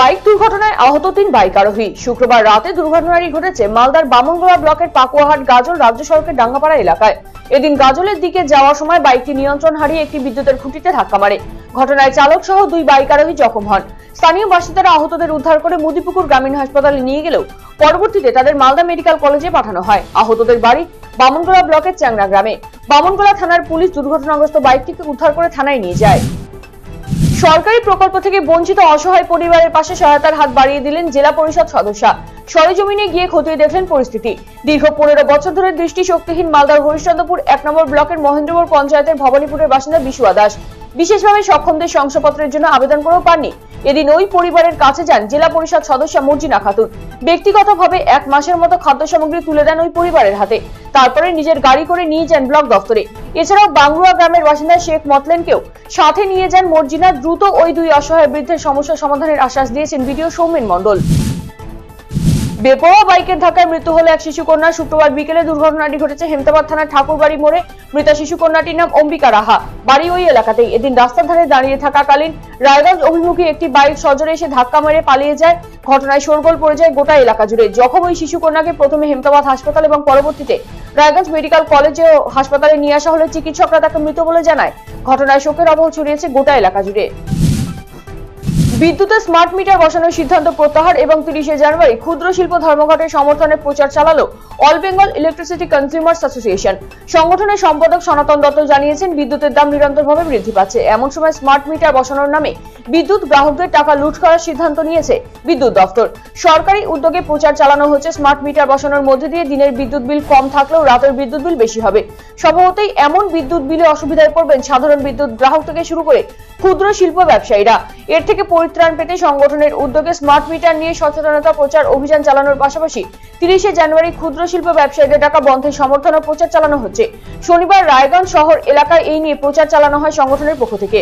Bike দুর্ঘটনায় আহত 3 bike আরোহী। শুক্রবার রাতে দুর্ঘটনাটি ঘটেছে মালদার বামনগোলা ব্লকের পাকুয়াহাট গাজল রাজ্য সড়কের ডাঙ্গাপাড়া এলাকায়। এদিন গাজলের দিকে যাওয়ার সময় বাইকটি নিয়ন্ত্রণ হারিয়ে একটি বিদ্যুতের খুঁটিতে ধাক্কা মারে। ঘটনায় চালক সহ 2 বাইক আরোহী জখম হন। স্থানীয় বাসিন্দারা আহতদের উদ্ধার করে মুদিপুকুর গ্রামীণ হাসপাতালে নিয়ে গেলেও পরবর্তীতে তাদের মালদা মেডিকেল কলেজে পাঠানো হয়। আহতদের বাড়ি বামনগোলা ব্লকের চ্যাংরা গ্রামে। বামনগোলা থানার পুলিশ দুর্ঘটনাগ্রস্ত বাইকটিকে উদ্ধার করে থানায় নিয়ে যায়। সরকারি প্রকল্প থেকে বঞ্চিত অসহায় পরিবারের পাশে সহায়তার হাত বাড়িয়ে দিলেন জেলা পরিষদ সদস্য। সরেজমিনে গিয়ে খতিয়ে দেখলেন পরিস্থিতি। দীর্ঘ 15 বছর ধরে দৃষ্টি শক্তিহীন মালদার হরিশ্চন্দ্রপুর 1 নম্বর ব্লকের মহেন্দ্রপুর পঞ্চায়েতের ভবানীপুরের বাসিন্দা বিশুয়া দাস বিশেষভাবে সক্ষমদের শংসাপত্রের জন্য আবেদন করেও পাননি। এদিন ওই পরিবারের কাছে যান জেলা পরিষদ সদস্য মর্জিনা খাতুন। ব্যক্তিগতভাবে 1 মাসের মতো খাদ্য সামগ্রী তুলে দেন ওই পরিবারের হাতে। তারপরে নিজের গাড়ি করে নিয়ে যান ব্লক দপ্তরে। এছাড়াও বাংলুয়া গ্রামের বাসিন্দা শেখ মতলেনকেও সাথে নিয়ে যান মর্জিনা। দ্রুত ওই 2 অসহায় বৃদ্ধের সমস্যা সমাধানের আশ্বাস দিয়েছেন বিডিও সৌমেন মণ্ডল। বেপরোয়া বাইকের ধাক্কায় মৃত্যু হলো এক শিশু কন্যা। শুক্রবার বিকেলে দুর্ঘটনাটি ঘটেছে হেমতাবাদ থানার ঠাকুরবাড়ি মোড়ে। মৃত শিশু কন্যাটির নাম অম্বিকা রাহা, বাড়ি ওই এলাকাতেই। এদিন রাস্তার ধারে দাঁড়িয়ে থাকাকালীন রায়গঞ্জ অভিমুখী একটি বাইক সজোরে এসে ধাক্কা মেরে পালিয়ে যায়। ঘটনায় শোরগোল পড়ে যায় গোটা এলাকা জুড়ে। জখম ওই শিশু কন্যাকে প্রথমে হেমতাবাদ হাসপাতাল এবং পরবর্তীতে রায়গঞ্জ মেডিকেল কলেজে হাসপাতালে নিয়ে আসা হলে চিকিৎসকরা তাকে মৃত বলে জানায়। ঘটনায় শোকের আবহ ছড়িয়েছে গোটা এলাকা জুড়ে। বিদ্যুতের স্মার্ট মিটার বসানোর সিদ্ধান্ত প্রত্যাহার এবং 30শে জানুয়ারি ক্ষুদ্র শিল্প ধর্মঘটের সমর্থনে প্রচার চালালো all Bengal electricity consumers association. সংগঠনের সম্পাদক সনাতন দত্ত জানিয়েছেন, বিদ্যুতের দাম নিরন্তরভাবে বৃদ্ধি পাচ্ছে। এমন সময় স্মার্ট মিটার বসানোর নামে বিদ্যুৎ গ্রাহকদের টাকা লুট করার সিদ্ধান্ত নিয়েছে বিদ্যুৎ দপ্তর। সরকারি উদ্যোগে প্রচার চালানো হচ্ছে। স্মার্ট মিটার বসানোর মধ্যে দিয়ে দিনের বিদ্যুৎ বিল কম থাকলেও রাতের বিদ্যুৎ বিল বেশি হবে। স্বভাবতই এমন বিদ্যুৎ বিলে অসুবিধায় পড়বেন সাধারণ বিদ্যুৎ গ্রাহক থেকে শুরু করে ক্ষুদ্র শিল্প ব্যবসায়ীরা। এর থেকে পরিত্রাণ পেতে সংগঠনের উদ্যোগে স্মার্ট মিটার নিয়ে সচেতনতা প্রচার অভিযান চালানোর পাশাপাশি 30শে জানুয়ারি ক্ষুদ্র শিল্প ব্যবসায়ীদের টাকা বন্ধের সমর্থন ও প্রচার চালানো হচ্ছে। শনিবার রায়গঞ্জ শহর এলাকায় এই নিয়ে প্রচার চালানো হয় সংগঠনের পক্ষ থেকে।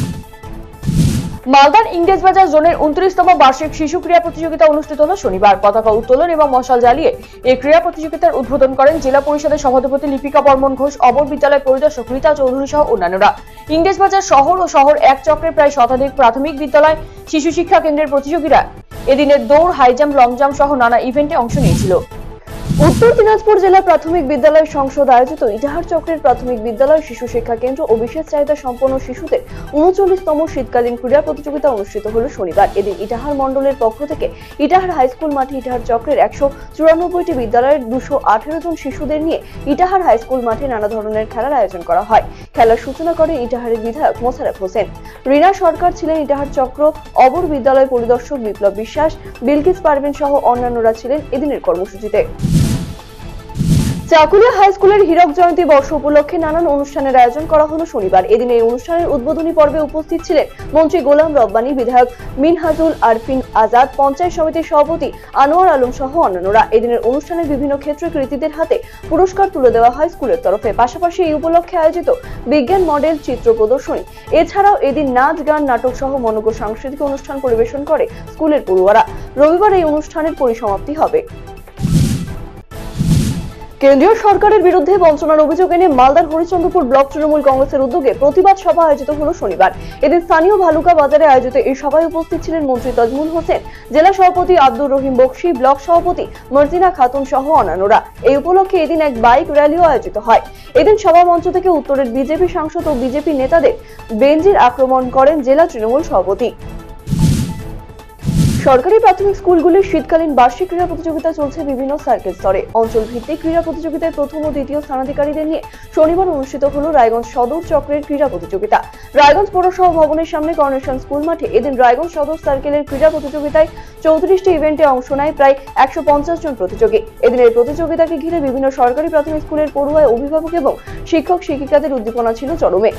মালদার ইংরেজবাজার জোনের 29তম বার্ষিক শিশু ক্রীড়া প্রতিযোগিতা অনুষ্ঠিত হল শনিবার। পতাকা উত্তোলন এবং মশাল জ্বালিয়ে এই ক্রীড়া প্রতিযোগিতার উদ্বোধন করেন জেলা পরিষদের সভাধিপতি লিপিকা বর্মন ঘোষ, অবর বিদ্যালয় পরিদর্শক রীতা চৌধুরী সহ অন্যান্যরা। ইংরেজবাজার শহর ও শহর 1 চক্রের প্রায় শতাধিক প্রাথমিক বিদ্যালয়, শিশু শিক্ষা কেন্দ্রের প্রতিযোগীরা এদিনের দৌড়, হাই জাম্প, লং জাম্প সহ নানা ইভেন্টে অংশ নিয়েছিল। উত্তর দিনাজপুর জেলা প্রাথমিক বিদ্যালয় সংসদ আয়োজিত ইটাহার চক্রের প্রাথমিক বিদ্যালয়, শিশু শিক্ষা কেন্দ্র ও বিশেষ চাহিদা সম্পন্ন শিশুদের 39তম শীতকালীন ক্রীড়া প্রতিযোগিতা অনুষ্ঠিত হল শনিবার। এদিন ইটাহার মণ্ডলের পক্ষ থেকে ইটাহার হাই স্কুল মাঠে ইটাহার চক্রের 194টি বিদ্যালয়ের 218 জন শিশুদের নিয়ে ইটাহার হাই স্কুল মাঠে নানা ধরনের খেলার আয়োজন করা হয়। খেলার সূচনা করেন ইটাহারের বিধায়ক মোশাররফ হোসেন। রীনা সরকার ছিলেন ইটাহার চক্র, অবর বিদ্যালয় পরিদর্শক বিপ্লব বিশ্বাস, বিলকিস পারভিন সহ অন্যান্যরা ছিলেন এদিনের কর্মসূচিতে। চাকুলিয়া হাই স্কুলের হীরক জয়ন্তী বর্ষ উপলক্ষে নানান অনুষ্ঠানের আয়োজন করা হলো শনিবার। এদিন এই অনুষ্ঠানের উদ্বোধনী পর্বে উপস্থিত ছিলেন মন্ত্রী গোলাম রব্বানী, বিধায়ক মিনহাজুল আরফিন আজাদ, পঞ্চায়েত সমিতির সভাপতি আনোয়ার আলম সহ অন্যান্যরা। এদিনের অনুষ্ঠানের বিভিন্ন ক্ষেত্রে কৃতীদের হাতে পুরস্কার তুলে দেওয়া হয় স্কুলের তরফে। পাশাপাশি এই উপলক্ষে আয়োজিত বিজ্ঞান মডেল চিত্র প্রদর্শনী, এছাড়াও এদিন নাচ, গান, নাটক সহ মনোজ্ঞ সাংস্কৃতিক অনুষ্ঠান পরিবেশন করে স্কুলের পড়ুয়ারা। রবিবার এই অনুষ্ঠানের পরিসমাপ্তি হবে। কেন্দ্রীয় সরকারের বিরুদ্ধে বঞ্চনার অভিযোগ এনে মালদার হরিশ্চন্দ্রপুর ব্লক তৃণমূল কংগ্রেসের উদ্যোগে প্রতিবাদ সভা আয়োজিত হল শনিবার। এদিন স্থানীয় ভালুকা বাজারে আয়োজিত এই সভায় উপস্থিত ছিলেন মন্ত্রী তাজমুল হোসেন, জেলা সভাপতি আব্দুর রহিম বক্সি, ব্লক সভাপতি মর্জিনা খাতুন সহ অন্যান্যরা। এই উপলক্ষে এদিন এক বাইক র্যালিও আয়োজিত হয়। এদিন সভা মঞ্চ থেকে উত্তরের বিজেপি সাংসদ ও বিজেপি নেতাদের বেঞ্জির আক্রমণ করেন জেলা তৃণমূল সভাপতি। সরকারি প্রাথমিক স্কুলগুলির শীতকালীন বার্ষিক ক্রীড়া প্রতিযোগিতা চলছে বিভিন্ন সার্কেল স্তরে। অঞ্চল ভিত্তিক ক্রীড়া প্রতিযোগিতায় প্রথম ও দ্বিতীয় স্থানাধিকারীদের নিয়ে শনিবার অনুষ্ঠিত হল রায়গঞ্জ সদর চক্রের ক্রীড়া প্রতিযোগিতা। রায়গঞ্জ পৌরসভা ভবনের সামনে কর্নেশন স্কুল মাঠে এদিন রায়গঞ্জ সদর সার্কেলের ক্রীড়া প্রতিযোগিতায় 34টি ইভেন্টে অংশ নেয় প্রায় 150 জন প্রতিযোগী। এদিনের প্রতিযোগিতাকে ঘিরে বিভিন্ন সরকারি প্রাথমিক স্কুলের পড়ুয়া, অভিভাবক এবং শিক্ষক শিক্ষিকাদের উদ্দীপনা ছিল চরমে।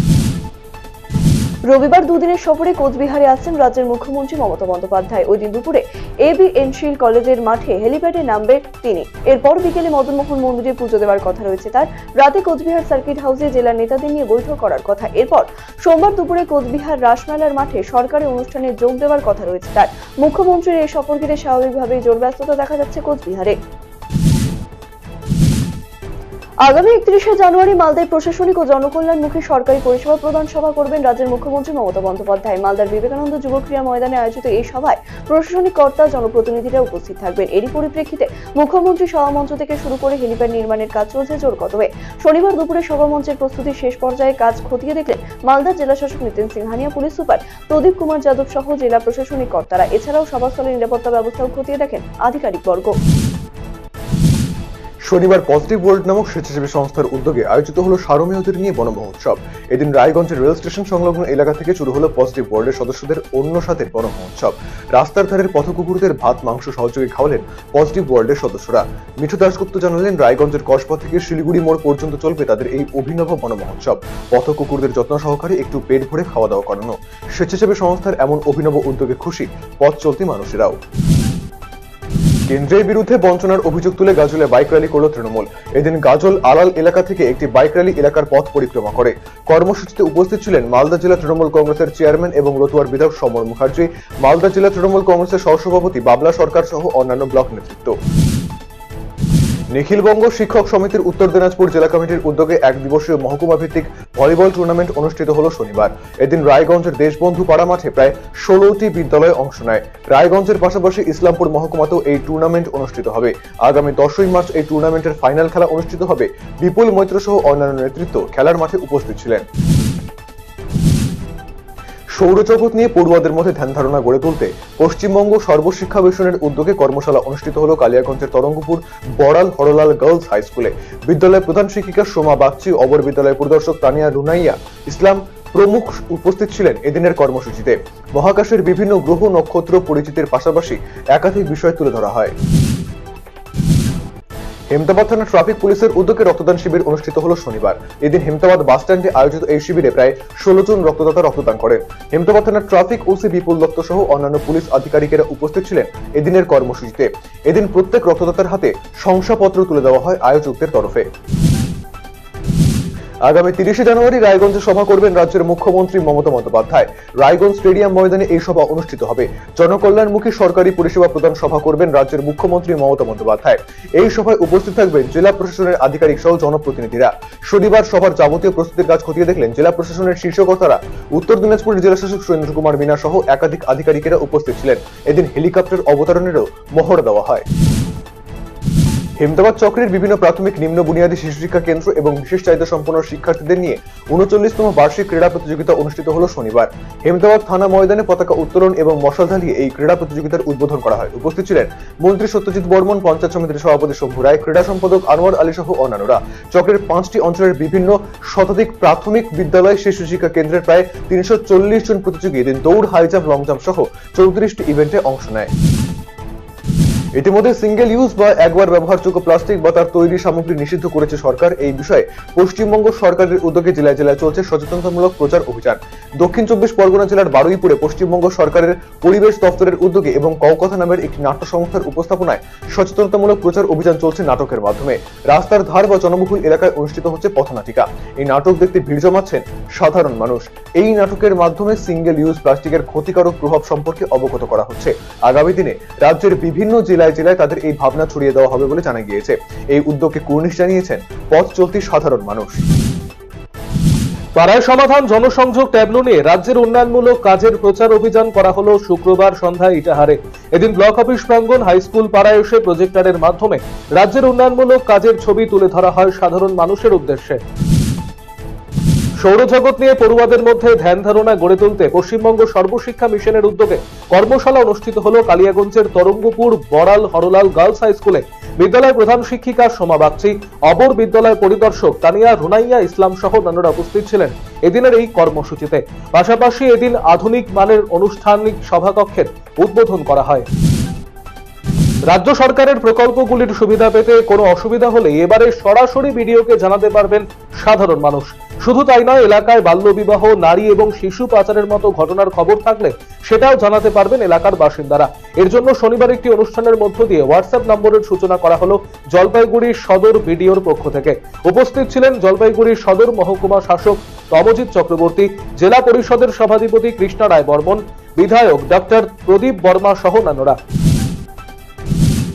রবিবার দুদিনের সফরে কোচবিহারে আসছেন রাজ্যের মুখ্যমন্ত্রী মমতা বন্দ্যোপাধ্যায়। ওই দিন দুপুরে এবি এনশিল কলেজের মাঠে হেলিপ্যাডে নামবে তিনি। এরপর বিকেলে মদনমোহন মন্দিরে পুজো দেওয়ার কথা রয়েছে তার। রাতে কোচবিহার সার্কিট হাউসে জেলার নেতাদের নিয়ে বৈঠক করার কথা। এরপর সোমবার দুপুরে কোচবিহার রাসমেলার মাঠে সরকারি অনুষ্ঠানে যোগ দেওয়ার কথা রয়েছে তার। মুখ্যমন্ত্রীর এই সফর ঘিরে স্বাভাবিকভাবেই জোর ব্যস্ততা দেখা যাচ্ছে কোচবিহারে। আগামী 31শে জানুয়ারি মালদায় প্রশাসনিক ও জনকল্যাণমুখী সরকারি পরিষেবা প্রদান সভা করবেন রাজ্যের মুখ্যমন্ত্রী মমতা বন্দ্যোপাধ্যায়। মালদার বিবেকানন্দ যুব ক্রীড়া ময়দানে আয়োজিত এই সভায় প্রশাসনিক কর্তা জনপ্রতিনিধিরা উপস্থিত থাকবেন। এরই পরিপ্রেক্ষিতে মুখ্যমন্ত্রী সভামঞ্চ থেকে শুরু করে হেলিপ্যাড নির্মাণের কাজ চলছে জোর কদমে। শনিবার দুপুরে সভামঞ্চের প্রস্তুতির শেষ পর্যায়ে কাজ খতিয়ে দেখলেন মালদার জেলা শাসক নিতিন সিংহানিয়া, পুলিশ সুপার প্রদীপ কুমার যাদব সহ জেলা প্রশাসনিক কর্তারা। এছাড়াও সভাস্থলের নিরাপত্তা ব্যবস্থাও খতিয়ে দেখেন আধিকারিকবর্গ। শনিবার পজিটিভ ওয়ার্ল্ড নামক স্বেচ্ছাসেবী সংস্থার উদ্যোগে আয়োজিত হলো সারমেয়দের নিয়ে বনমহোৎসব। এদিন রায়গঞ্জের রেল স্টেশন সংলগ্ন এলাকা থেকে শুরু হলো পজিটিভ ওয়ার্ল্ডের সদস্যদের অন্য সাথের বনমহোৎসব। রাস্তার ধারের পথকুকুরদের ভাত মাংস সহযোগে খাওয়ালেন পজিটিভ ওয়ার্ল্ডের সদস্যরা। মিঠু দাশগুপ্ত জানালেন, রায়গঞ্জের কসবা থেকে শিলিগুড়ি মোড় পর্যন্ত চলবে তাদের এই অভিনব বনমহোৎসব। পথকুকুরদের যত্ন সহকারে একটু পেট ভরে খাওয়া দাওয়া করানো। স্বেচ্ছাসেবী সংস্থার এমন অভিনব উদ্যোগে খুশি পথ চলতি মানুষেরাও। কেন্দ্রের বিরুদ্ধে বঞ্চনার অভিযোগ তুলে গাজলে বাইক র্যালি করল তৃণমূল। এদিন গাজল আলাল এলাকা থেকে একটি বাইক র্যালি এলাকার পথ পরিক্রমা করে। কর্মসূচিতে উপস্থিত ছিলেন মালদা জেলা তৃণমূল কংগ্রেসের চেয়ারম্যান এবং রতুয়ার বিধায়ক সমর মুখার্জি, মালদা জেলা তৃণমূল কংগ্রেসের সহসভাপতি বাবলা সরকার সহ অন্যান্য ব্লক নেতৃত্ব। নিখিলবঙ্গ শিক্ষক সমিতির উত্তর দিনাজপুর জেলা কমিটির উদ্যোগে এক দিবসীয় মহকুমা ভিত্তিক ভলিবল টুর্নামেন্ট অনুষ্ঠিত হলো শনিবার। এদিন রায়গঞ্জের দেশবন্ধু পাড়া মাঠে প্রায় 16টি বিদ্যালয় অংশ নেয়। রায়গঞ্জের পাশাপাশি ইসলামপুর মহকুমাতেও এই টুর্নামেন্ট অনুষ্ঠিত হবে। আগামী 10ই মার্চ এই টুর্নামেন্টের ফাইনাল খেলা অনুষ্ঠিত হবে। বিপুল মৈত্র সহ অন্যান্য নেতৃত্ব খেলার মাঠে উপস্থিত ছিলেন। সৌরজগৎ নিয়ে পড়ুয়াদের মধ্যে ধ্যান ধারণা গড়ে তুলতে পশ্চিমবঙ্গ সর্বশিক্ষা মিশনের উদ্যোগে কর্মশালা অনুষ্ঠিত হলো কালিয়াগঞ্জের তরঙ্গপুর বড়াল হরলাল গার্লস হাই স্কুলে। বিদ্যালয়ের প্রধান শিক্ষিকা সোমা বাগচি, অবর বিদ্যালয়ের পরিদর্শক তানিয়া রুনাইয়া ইসলাম প্রমুখ উপস্থিত ছিলেন এদিনের কর্মসূচিতে। মহাকাশের বিভিন্ন গ্রহ নক্ষত্র পরিচিতির পাশাপাশি একাধিক বিষয় তুলে ধরা হয়। হেমতাবাদ থানা ট্রাফিক পুলিশের উদ্যোগে রক্তদান শিবির অনুষ্ঠিত হলো শনিবার। এদিন হেমতাবাদ বাস স্ট্যান্ডে আয়োজিত এই শিবিরে প্রায় 16 জন রক্তদাতা রক্তদান করেন। হেমতাবাদ থানার ট্রাফিক ওসি বিপুল দত্ত সহ অন্যান্য পুলিশ আধিকারিকেরা উপস্থিত ছিলেন এদিনের কর্মসূচিতে। এদিন প্রত্যেক রক্তদাতার হাতে শংসাপত্র তুলে দেওয়া হয় আয়োজকদের তরফে। আগামী 30শে জানুয়ারি রায়গঞ্জে সভা করবেন রাজ্যের মুখ্যমন্ত্রী মমতা বন্দ্যোপাধ্যায়। রায়গঞ্জ স্টেডিয়াম ময়দানে এই সভা অনুষ্ঠিত হবে। জনকল্যাণমুখী সরকারি পরিষেবা প্রদান সভা করবেন রাজ্যের মুখ্যমন্ত্রী মমতা বন্দ্যোপাধ্যায়। এই সভায় উপস্থিত থাকবেন জেলা প্রশাসনের আধিকারিক সহ জনপ্রতিনিধিরা। শনিবার সভার যাবতীয় প্রস্তুতির কাজ খতিয়ে দেখলেন জেলা প্রশাসনের শীর্ষকর্তারা। উত্তর দিনাজপুরের জেলা শাসক সুরেন্দ্র কুমার মিনা সহ একাধিক আধিকারিকেরা উপস্থিত ছিলেন। এদিন হেলিকপ্টার অবতরণেরও মহড়া দেওয়া হয়। হেমতাবাদ চক্রের বিভিন্ন প্রাথমিক নিম্ন বুনিয়াদী শিশু শিক্ষা কেন্দ্র এবং বিশেষ চাহিদা সম্পন্ন শিক্ষার্থীদের নিয়ে 39তম বার্ষিক ক্রীড়া প্রতিযোগিতা অনুষ্ঠিত হলো শনিবার। হেমতাবাদ থানা ময়দানে পতাকা উত্তোলন এবং মশাল ঢালিয়ে এই ক্রীড়া প্রতিযোগিতার উদ্বোধন করা হয়। উপস্থিত ছিলেন মন্ত্রী সত্যজিৎ বর্মন, পঞ্চায়েত সমিতির সভাপতি শম্ভু রায়, ক্রীড়া সম্পাদক আনোয়ার আলী সহ অন্যান্যরা। চক্রের 5টি অঞ্চলের বিভিন্ন শতাধিক প্রাথমিক বিদ্যালয় শিশু শিক্ষা কেন্দ্রের প্রায় 340 জন প্রতিযোগী এদিন দৌড়, হাই জাম্প, লং জাম্প সহ 34টি ইভেন্টে অংশ নেয়। ইতিমধ্যে সিঙ্গেল ইউজ বা একবার ব্যবহারযোগ্য প্লাস্টিক বা তার তৈরি সামগ্রী নিষিদ্ধ করেছে সরকার। এই বিষয়ে পশ্চিমবঙ্গ সরকারের উদ্যোগে জেলায় জেলায় চলছে সচেতনতামূলক প্রচার অভিযান। দক্ষিণ 24 পরগনা জেলার বারুইপুরে পশ্চিমবঙ্গ সরকারের পরিবেশ দপ্তরের উদ্যোগে এবং কওকথা নামের একটি নাট্য সংস্থার উপস্থাপনায় সচেতনতামূলক প্রচার অভিযান চলছে নাটকের মাধ্যমে। রাস্তার ধার বা জনবহুল এলাকায় অনুষ্ঠিত হচ্ছে পথনাটিকা। এই নাটক দেখতে ভিড় জমাচ্ছেন সাধারণ মানুষ। এই নাটকের মাধ্যমে সিঙ্গেল ইউজ প্লাস্টিকের ক্ষতিকারক প্রভাব সম্পর্কে অবগত করা হচ্ছে। আগামী দিনে রাজ্যের বিভিন্ন জেলায় জেলায় তাদের এই ভাবনা ছড়িয়ে দেওয়া হবে বলে জানা গিয়েছে। এই উদ্যোগকে কুর্নিশ জানিয়েছেন পথ চলতি সাধারণ মানুষ। পাড়ায় সমাধান জনসংযোগ ট্যাবলো নিয়ে রাজ্যের উন্নয়নমূলক কাজের প্রচার অভিযান করা হলো শুক্রবার সন্ধ্যায় ইটাহারে। এদিন ব্লক অফিস প্রাঙ্গণ হাই স্কুল পাড়ায় এসে প্রজেক্টরের মাধ্যমে রাজ্যের উন্নয়নমূলক কাজের ছবি তুলে ধরা হয় সাধারণ মানুষের উদ্দেশ্যে। সৌরজগৎ নিয়ে পড়ুয়াদের মধ্যে ধ্যান ধারণা গড়ে তুলতে পশ্চিমবঙ্গ সর্বশিক্ষা মিশনের উদ্যোগে কর্মশালা অনুষ্ঠিত হলো কালিয়াগঞ্জের তরঙ্গপুর বড়াল হরলাল গার্লস হাই স্কুলে। বিদ্যালয়ের প্রধান শিক্ষিকা সোমা বাগচি, অবর বিদ্যালয় পরিদর্শক তানিয়া রুনাইয়া ইসলাম সহ অন্যান্যরা উপস্থিত ছিলেন এদিনের এই কর্মসূচিতে। পাশাপাশি এদিন আধুনিক মানের আনুষ্ঠানিক সভাকক্ষের উদ্বোধন করা হয়। রাজ্য সরকারের প্রকল্পগুলির সুবিধা পেতে কোনো অসুবিধা হলে এবারে সরাসরি বিডিওকে জানাতে পারবেন সাধারণ মানুষ। শুধু তাই নয়, এলাকায় বাল্যবিবাহ, নারী এবং শিশু পাচারের মতো ঘটনার খবর থাকলে সেটাও জানাতে পারবেন এলাকার বাসিন্দারা। এর জন্য শনিবার একটি অনুষ্ঠানের মধ্য দিয়ে হোয়াটসঅ্যাপ নম্বরের সূচনা করা হলো জলপাইগুড়ি সদর বিডিওর পক্ষ থেকে। উপস্থিত ছিলেন জলপাইগুড়ি সদর মহকুমা শাসক তমজিৎ চক্রবর্তী, জেলা পরিষদের সভাধিপতি কৃষ্ণা রায় বর্মন, বিধায়ক ডক্টর প্রদীপ বর্মা সহ অন্যান্যরা।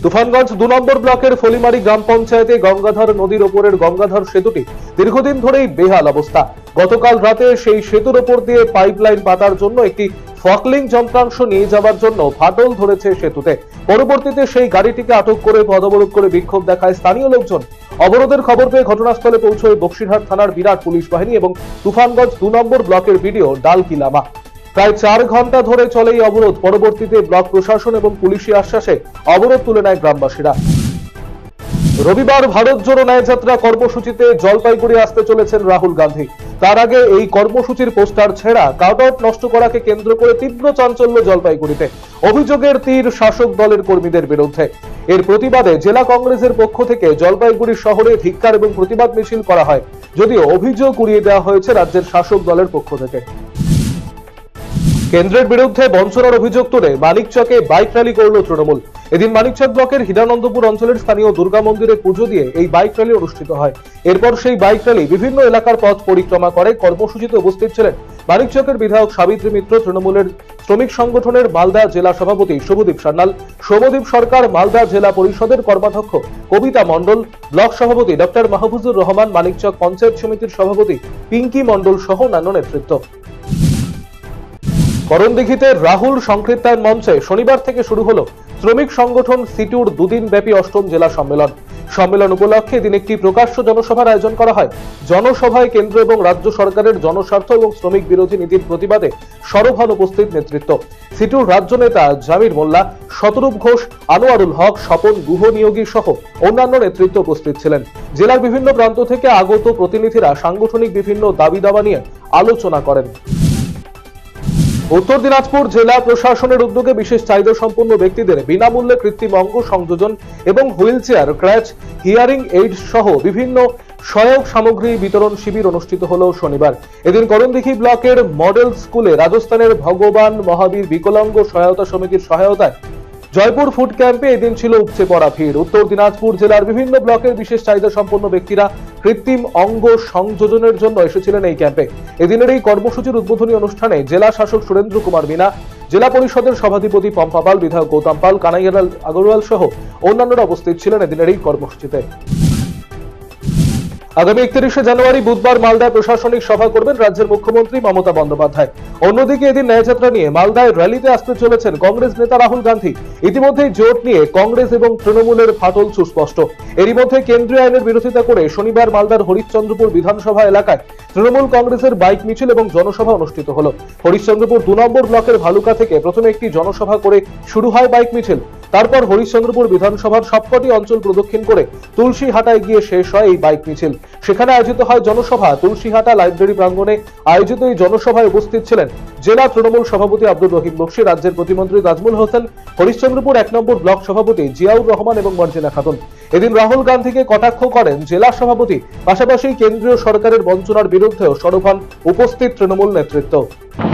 তুফানগঞ্জ 2 নম্বর ব্লকের ফলিমারি গ্রাম পঞ্চায়েতে গঙ্গাধর নদীর ওপরের গঙ্গাধর সেতুটি দীর্ঘদিন ধরেই বেহাল অবস্থা। গতকাল রাতে সেই সেতুর ওপর দিয়ে পাইপলাইন পাতার জন্য একটি ফকলিং যন্ত্রাংশ নিয়ে যাওয়ার জন্য ফাটল ধরেছে সেতুতে। পরবর্তীতে সেই গাড়িটিকে আটক করে পথ অবরোধ করে বিক্ষোভ দেখায় স্থানীয় লোকজন। অবরোধের খবর পেয়ে ঘটনাস্থলে পৌঁছয় বক্সিরহাট থানার বিরাট পুলিশ বাহিনী এবং তুফানগঞ্জ 2 নম্বর ব্লকের বিডিও ডালকি লামা। প্রায় 4 ঘন্টা ধরে চলে এই অবরোধ। পরবর্তীতে ব্লক প্রশাসন এবং পুলিশি আশ্বাসে অবরোধ তুলে নেয় গ্রামবাসীরা। রবিবার ভারত জোড়ো ন্যায়যাত্রা কর্মসূচিতে জলপাইগুড়ি আসতে চলেছেন রাহুল গান্ধী। তার আগে এই কর্মসূচির পোস্টার ছেঁড়া, কাটআউট নষ্ট করাকে কেন্দ্র করে তীব্র চাঞ্চল্য জলপাইগুড়িতে। অভিযোগের তীর শাসক দলের কর্মীদের বিরুদ্ধে। এর প্রতিবাদে জেলা কংগ্রেসের পক্ষ থেকে জলপাইগুড়ি শহরে ধিক্কার এবং প্রতিবাদ মিছিল করা হয়, যদিও অভিযোগ উড়িয়ে দেওয়া হয়েছে রাজ্যের শাসক দলের পক্ষ থেকে। কেন্দ্রের বিরুদ্ধে বঞ্চনার অভিযোগ তুলে মানিকচকে বাইক র্যালি করল তৃণমূল। এদিন মানিকচক ব্লকের হিরানন্দপুর অঞ্চলের স্থানীয় দুর্গা মন্দিরে পুজো দিয়ে এই বাইক র্যালি অনুষ্ঠিত হয়। এরপর সেই বাইক র্যালি বিভিন্ন এলাকার পথ পরিক্রমা করে। কর্মসূচিতে উপস্থিত ছিলেন মানিকচকের বিধায়ক সাবিত্রী মিত্র, তৃণমূলের শ্রমিক সংগঠনের মালদা জেলা সভাপতি শুভদীপ সান্যাল, সৌমদীপ সরকার, মালদা জেলা পরিষদের কর্মাধ্যক্ষ কবিতা মণ্ডল, ব্লক সভাপতি ডক্টর মাহফুজুর রহমান, মানিকচক পঞ্চায়েত সমিতির সভাপতি পিঙ্কি মণ্ডল সহ অন্যান্য নেতৃত্ব। করণদিঘিতে রাহুল সংকীর্তন মঞ্চে শনিবার থেকে শুরু হলো শ্রমিক সংগঠন সিটুর 2 দিন ব্যাপী 8ম জেলা সম্মেলন। সম্মেলন উপলক্ষে এদিন একটি প্রকাশ্য জনসভার আয়োজন করা হয়। জনসভায় কেন্দ্র এবং রাজ্য সরকারের জনস্বার্থ এবং শ্রমিক বিরোধী নীতির প্রতিবাদে সরব হন উপস্থিত নেতৃত্ব। সিটুর রাজ্য নেতা জামির মোল্লা, শতরূপ ঘোষ, আনোয়ারুল হক, স্বপন গুহ নিয়োগী সহ অন্যান্য নেতৃত্ব উপস্থিত ছিলেন। জেলার বিভিন্ন প্রান্ত থেকে আগত প্রতিনিধিরা সাংগঠনিক বিভিন্ন দাবি দাবা নিয়ে আলোচনা করেন। উত্তর দিনাজপুর জেলা প্রশাসনের উদ্যোগে বিশেষ চাহিদা সম্পন্ন ব্যক্তিদের বিনামূল্যে কৃত্রিম অঙ্গ সংযোজন এবং wheelchair, crutch, hearing aid সহ বিভিন্ন সহায়ক সামগ্রী বিতরণ শিবির অনুষ্ঠিত হলো শনিবার। এদিন করণদিঘি ব্লকের মডেল স্কুলে রাজস্থানের ভগবান মহাবীর বিকলাঙ্গ সহায়তা সমিতির সহায়তায় জয়পুর ফুড ক্যাম্পে এদিন ছিল উপচে পড়া ভিড়। উত্তর দিনাজপুর জেলার বিভিন্ন ব্লকের বিশেষ চাহিদা সম্পন্ন ব্যক্তিরা কৃত্রিম অঙ্গ সংযোজনের জন্য এসেছিলেন এই ক্যাম্পে। এদিনের এই কর্মসূচির উদ্বোধনী অনুষ্ঠানে জেলা শাসক সুরেন্দ্র কুমার মিনা, জেলা পরিষদের সভাধিপতি পম্পা পাল, বিধায়ক গৌতম পাল, কানাইয়ালাল আগরওয়াল সহ অন্যান্যরা উপস্থিত ছিলেন এদিনের এই কর্মসূচিতে। আগামী 31শে জানুয়ারি বুধবার মালদায় প্রশাসনিক সভা করবেন রাজ্যের মুখ্যমন্ত্রী মমতা বন্দ্যোপাধ্যায়। অন্যদিকে এদিন ন্যায়যাত্রা নিয়ে মালদায় র্যালিতে আসতে চলেছেন কংগ্রেস নেতা রাহুল গান্ধী। ইতিমধ্যেই জোট নিয়ে কংগ্রেস এবং তৃণমূলের ফাটল সুস্পষ্ট। এরই মধ্যে কেন্দ্রীয় আইনের বিরোধিতা করে শনিবার মালদার হরিশ্চন্দ্রপুর বিধানসভা এলাকায় তৃণমূল কংগ্রেসের বাইক মিছিল এবং জনসভা অনুষ্ঠিত হলো। হরিশ্চন্দ্রপুর 2 নম্বর ব্লকের ভালুকা থেকে প্রথমে একটি জনসভা করে শুরু হয় বাইক মিছিল। তারপর হরিশ্চন্দ্রপুর বিধানসভার সবকটি অঞ্চল প্রদক্ষিণ করে তুলসীহাটায় গিয়ে শেষ হয় এই বাইক মিছিল। সেখানে আয়োজিত হয় জনসভা। তুলসীহাটা লাইব্রেরি প্রাঙ্গণে আয়োজিত এই জনসভায় উপস্থিত ছিলেন জেলা তৃণমূল সভাপতি আব্দুর রহিম বক্সী, রাজ্যের প্রতিমন্ত্রী তাজমুল হোসেন, হরিশ্চন্দ্রপুর 1 নম্বর ব্লক সভাপতি জিয়াউর রহমান এবং মার্জিনা খাতুন। এদিন রাহুল গান্ধীকে কটাক্ষ করেন জেলা সভাপতি। পাশাপাশি কেন্দ্রীয় সরকারের বঞ্চনার বিরুদ্ধেও সরব হন উপস্থিত তৃণমূল নেতৃত্ব।